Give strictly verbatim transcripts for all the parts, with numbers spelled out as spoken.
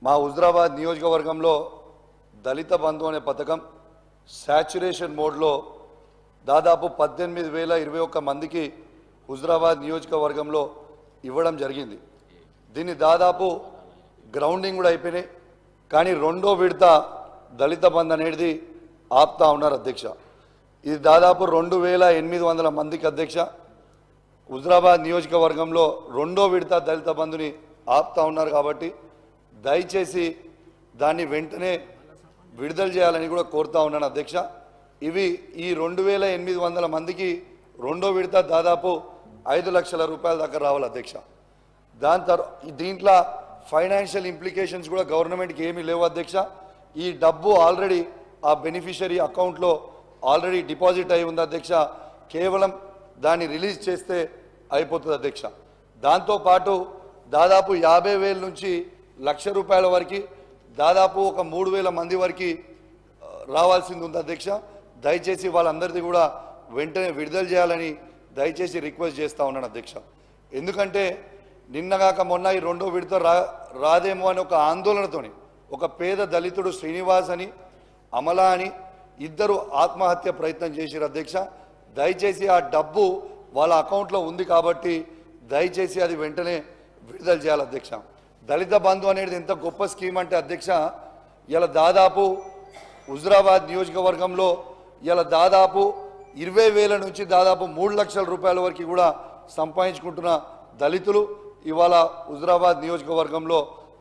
మా హుజరాబాద్ నియోజకవర్గంలో దళిత బంధు అనే పథకం సాచురేషన్ మోడ్లో దాదాపు పద్దెనిమిది వేల ఇరవై ఒక్క మందికి హుజరాబాద్ నియోజకవర్గంలో ఇవ్వడం జరిగింది. దీన్ని దాదాపు గ్రౌండింగ్ కూడా అయిపోయినాయి. కానీ రెండో విడత దళిత బంధు అనేది ఆపుతా ఉన్నారు అధ్యక్ష. ఇది దాదాపు రెండు వేల ఎనిమిది వందల మందికి అధ్యక్ష హుజరాబాద్ నియోజకవర్గంలో రెండో విడత దళిత బంధుని ఆపుతా ఉన్నారు. కాబట్టి దయచేసి దాన్ని వెంటనే విడుదల చేయాలని కూడా కోరుతా ఉన్నాను అధ్యక్ష. ఇవి ఈ రెండు వేల ఎనిమిది వందల మందికి రెండో విడత దాదాపు ఐదు లక్షల రూపాయల దాకా రావాలి అధ్యక్ష. దాని తర్వాత దీంట్లో ఫైనాన్షియల్ ఇంప్లికేషన్స్ కూడా గవర్నమెంట్కి ఏమీ లేవు అధ్యక్ష. ఈ డబ్బు ఆల్రెడీ ఆ బెనిఫిషరీ అకౌంట్లో ఆల్రెడీ డిపాజిట్ అయి ఉంది అధ్యక్ష. కేవలం దాన్ని రిలీజ్ చేస్తే అయిపోతుంది అధ్యక్ష. దాంతోపాటు దాదాపు యాభై వేల నుంచి లక్ష రూపాయల వరకు దాదాపు ఒక మూడు వేల మంది వరకు రావాల్సింది ఉంది అధ్యక్ష. దయచేసి వాళ్ళందరిది కూడా వెంటనే విడుదల చేయాలని దయచేసి రిక్వెస్ట్ చేస్తూ ఉన్నాను అధ్యక్ష. ఎందుకంటే నిన్నగాక మొన్న ఈ రెండో విడత రా రాదేమో అని ఒక ఆందోళనతోని ఒక పేద దళితుడు శ్రీనివాస్ అని అమలా అని ఇద్దరు ఆత్మహత్య ప్రయత్నం చేశారు అధ్యక్ష. దయచేసి ఆ డబ్బు వాళ్ళ అకౌంట్లో ఉంది కాబట్టి దయచేసి అది వెంటనే విడుదల చేయాలి అధ్యక్ష. దళిత బంధు అనేది ఎంత గొప్ప స్కీమ్ అంటే అధ్యక్ష, ఇలా దాదాపు హుజరాబాద్ నియోజకవర్గంలో ఇలా దాదాపు ఇరవై వేల నుంచి దాదాపు మూడు లక్షల రూపాయల వరకు కూడా సంపాదించుకుంటున్న దళితులు ఇవాళ హుజరాబాద్ నియోజకవర్గంలో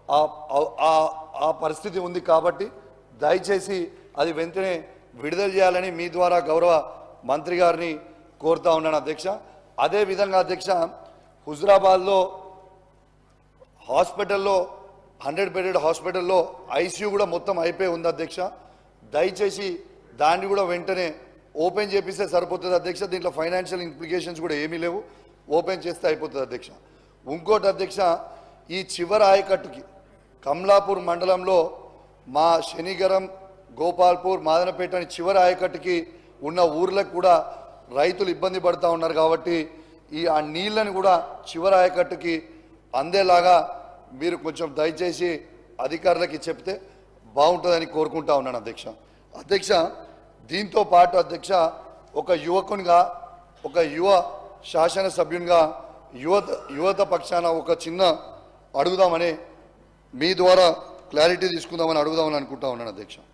ఆ పరిస్థితి ఉంది. కాబట్టి దయచేసి అది వెంటనే విడుదల చేయాలని మీ ద్వారా గౌరవ మంత్రి గారిని కోరుతా ఉన్నాను అధ్యక్ష. అదేవిధంగా అధ్యక్ష, హుజరాబాద్లో హాస్పిటల్లో హండ్రెడ్ బెడెడ్ హాస్పిటల్లో ఐసీయూ కూడా మొత్తం అయిపోయి ఉంది అధ్యక్ష. దయచేసి దాన్ని కూడా వెంటనే ఓపెన్ చేపిస్తే సరిపోతుంది అధ్యక్ష. దీంట్లో ఫైనాన్షియల్ ఇంప్లికేషన్స్ కూడా ఏమీ లేవు, ఓపెన్ చేస్తే అయిపోతుంది అధ్యక్ష. ఇంకోటి అధ్యక్ష, ఈ చివరి ఆయకట్టుకి కమలాపూర్ మండలంలో మా శనిగరం, గోపాల్పూర్, మాదనపేట అని చివరి ఆయకట్టుకి ఉన్న ఊర్లకు కూడా రైతులు ఇబ్బంది పడుతూ ఉన్నారు. కాబట్టి ఈ ఆ నీళ్ళని కూడా చివరి ఆయకట్టుకి అందేలాగా మీరు కొంచెం దయచేసి అధికారులకి చెప్తే బాగుంటుందని కోరుకుంటా ఉన్నాను అధ్యక్ష. అధ్యక్ష, దీంతో పాటు అధ్యక్ష, ఒక యువకునిగా ఒక యువ శాసనసభ్యునిగా యువత యువత పక్షాన ఒక చిన్న అడుగుదామని మీ ద్వారా క్లారిటీ తీసుకుందామని అడుగుదామని అనుకుంటా ఉన్నాను అధ్యక్ష.